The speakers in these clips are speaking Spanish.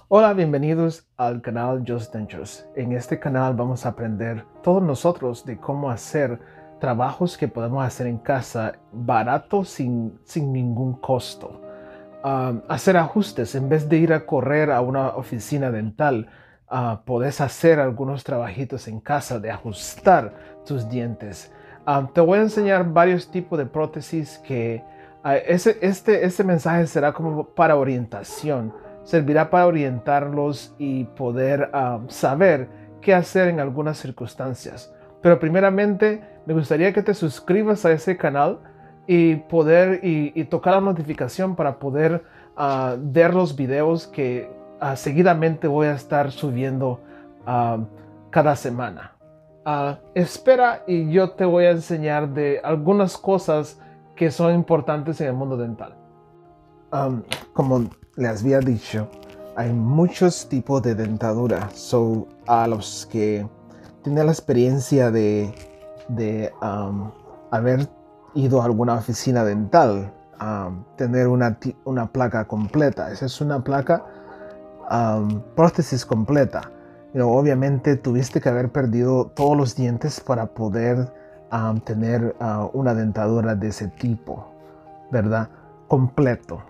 Hola, bienvenidos al canal Just Dentures. En este canal vamos a aprender todos nosotros de cómo hacer trabajos que podemos hacer en casa barato sin ningún costo. Hacer ajustes en vez de ir a correr a una oficina dental. Podés hacer algunos trabajitos en casa de ajustar tus dientes. Te voy a enseñar varios tipos de prótesis que este mensaje será como para orientación. Servirá para orientarlos y poder saber qué hacer en algunas circunstancias. Pero primeramente me gustaría que te suscribas a ese canal y tocar la notificación para poder ver los videos que seguidamente voy a estar subiendo cada semana. Espera y yo te voy a enseñar de algunas cosas que son importantes en el mundo dental. Como les había dicho, hay muchos tipos de dentadura. A los que tienen la experiencia de haber ido a alguna oficina dental, tener una placa completa. Esa es una placa, prótesis completa. Obviamente tuviste que haber perdido todos los dientes para poder tener una dentadura de ese tipo, ¿verdad? Completo.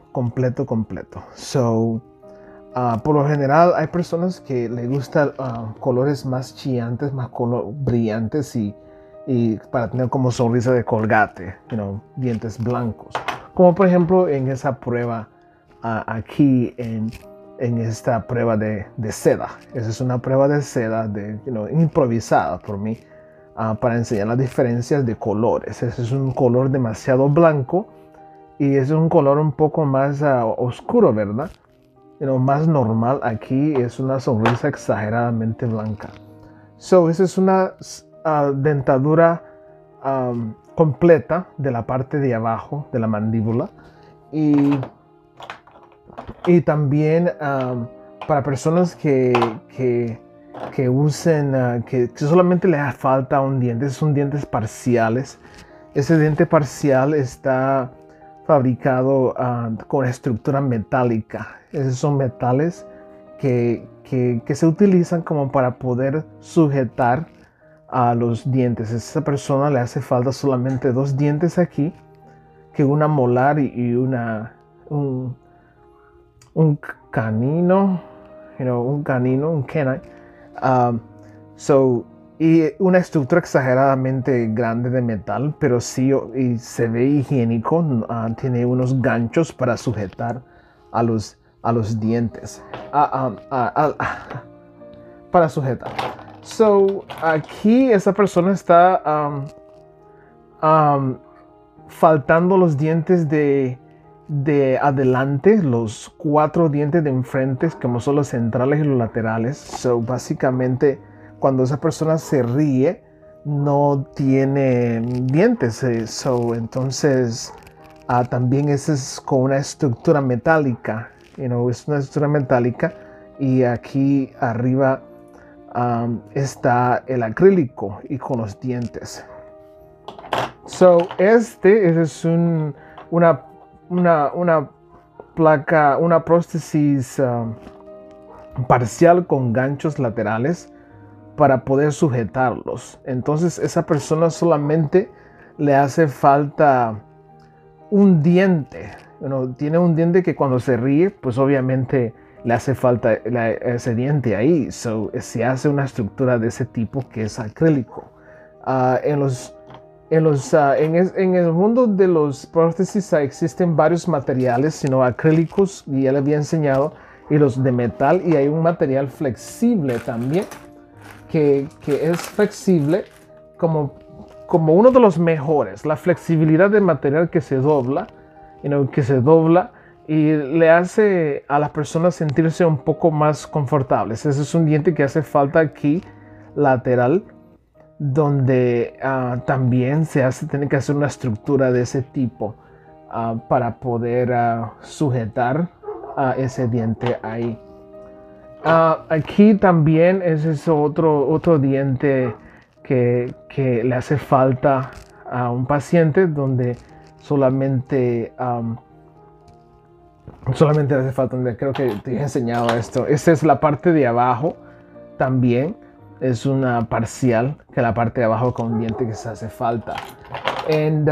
Por lo general hay personas que les gustan colores más chillantes, más brillantes y para tener como sonrisa de Colgate, dientes blancos. Como por ejemplo en esa prueba aquí en esta prueba de seda. Esa es una prueba de seda improvisada por mí para enseñar las diferencias de colores. Ese es un color demasiado blanco y es un color un poco más oscuro, ¿verdad? Más normal aquí es una sonrisa exageradamente blanca. Esa es una dentadura completa de la parte de abajo de la mandíbula y también para personas que usen, que solamente les falta un diente, son dientes parciales. Ese diente parcial está fabricado con estructura metálica. Esos son metales que se utilizan como para poder sujetar a los dientes. A esa persona le hace falta solamente dos dientes aquí, que una molar y un canino, un canine. Y una estructura exageradamente grande de metal, pero sí y se ve higiénico. Tiene unos ganchos para sujetar a los dientes. Para sujetar. Aquí esa persona está faltando los dientes de adelante, los 4 dientes de enfrente, como son los centrales y los laterales. Básicamente, cuando esa persona se ríe, no tiene dientes. Entonces, también ese es con una estructura metálica. Es una estructura metálica. Y aquí arriba está el acrílico y con los dientes. Ese es una placa, una prótesis parcial con ganchos laterales para poder sujetarlos. Entonces esa persona solamente le hace falta un diente. Tiene un diente que cuando se ríe, pues obviamente le hace falta ese diente ahí. Se hace una estructura de ese tipo que es acrílico. En el mundo de los prótesis existen varios materiales, sino acrílicos, y ya les había enseñado, y los de metal, y hay un material flexible también, que es flexible como uno de los mejores. La flexibilidad del material que se dobla, y le hace a las personas sentirse un poco más confortables. Ese es un diente que hace falta aquí, lateral, donde también tiene que hacer una estructura de ese tipo para poder sujetar ese diente ahí. Aquí también ese es otro diente que le hace falta a un paciente, donde solamente Solamente hace falta un diente. Creo que te he enseñado esto. Esta es la parte de abajo también. Es una parcial que la parte de abajo con un diente que se hace falta. And,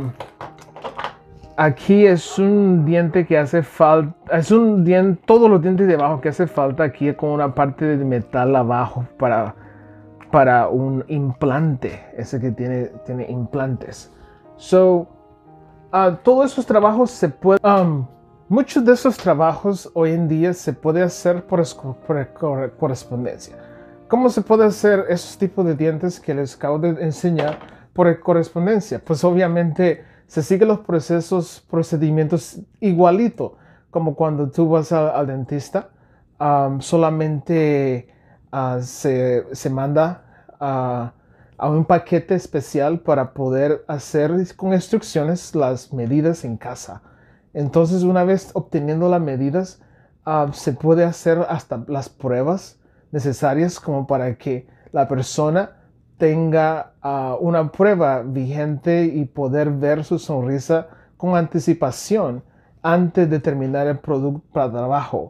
aquí es un diente que hace falta. Es un diente, todos los dientes de abajo que hace falta aquí con una parte de metal abajo para un implante. Ese que tiene implantes. So, todos esos trabajos se pueden. Muchos de esos trabajos hoy en día se puede hacer por correspondencia. ¿Cómo se puede hacer esos tipos de dientes que les acabo de enseñar por correspondencia? Pues obviamente se siguen los procedimientos igualito como cuando tú vas al dentista. Solamente se manda a un paquete especial para poder hacer con instrucciones las medidas en casa. Entonces, una vez obteniendo las medidas, se puede hacer hasta las pruebas necesarias como para que la persona tenga una prueba vigente y poder ver su sonrisa con anticipación antes de terminar el producto para trabajo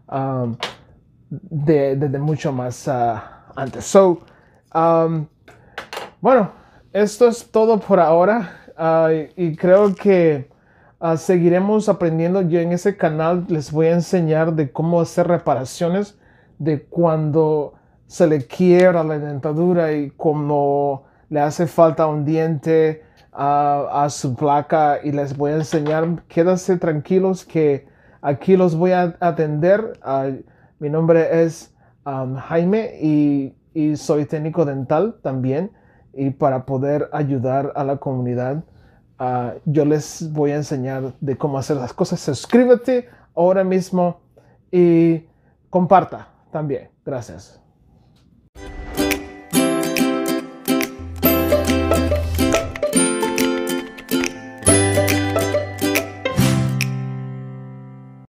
desde mucho más antes. So, bueno, esto es todo por ahora y creo que seguiremos aprendiendo. Yo en ese canal les voy a enseñar de cómo hacer reparaciones de cuando se le quiebra la dentadura y cómo le hace falta un diente a su placa, y les voy a enseñar. Quédense tranquilos que aquí los voy a atender. Mi nombre es Jaime y soy técnico dental también, y para poder ayudar a la comunidad yo les voy a enseñar de cómo hacer las cosas. Suscríbete ahora mismo y comparta también. Gracias.